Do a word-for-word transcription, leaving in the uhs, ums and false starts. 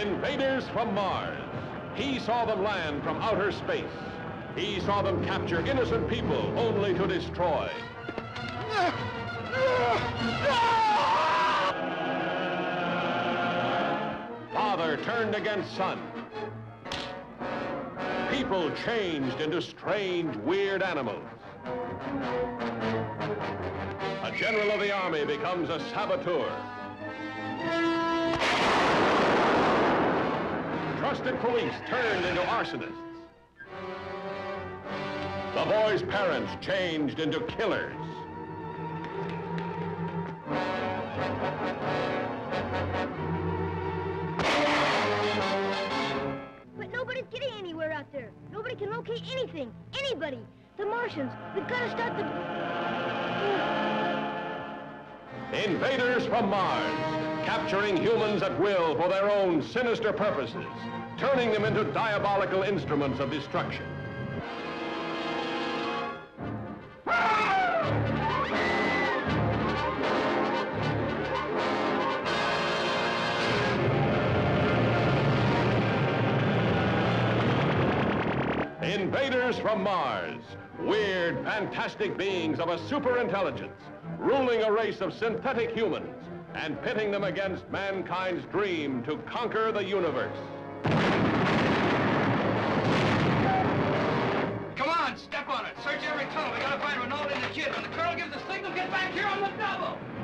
Invaders from Mars. He saw them land from outer space. He saw them capture innocent people only to destroy. Father turned against son. People changed into strange, weird animals. A general of the army becomes a saboteur. Trusted police turned into arsonists. The boy's parents changed into killers. But nobody's getting anywhere out there. Nobody can locate anything, anybody. The Martians, we've got to start the... Invaders from Mars, capturing humans at will for their own sinister purposes, turning them into diabolical instruments of destruction. Invaders from Mars, weird, fantastic beings of a superintelligence, ruling a race of synthetic humans and pitting them against mankind's dream to conquer the universe. Come on, step on it. Search every tunnel. We gotta find Rinaldi and the kid. When the colonel gives the signal, get back here on the double.